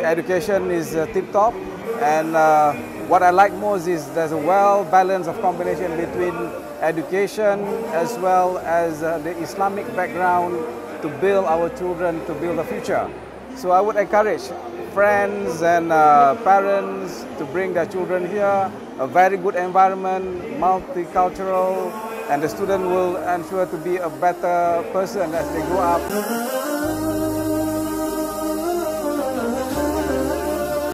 education is tip-top, and what I like most is there's a well-balanced of combination between education as well as the Islamic background to build our children, to build the future. So I would encourage friends and parents to bring their children here, a very good environment, multicultural, and the student will ensure to be a better person as they grow up.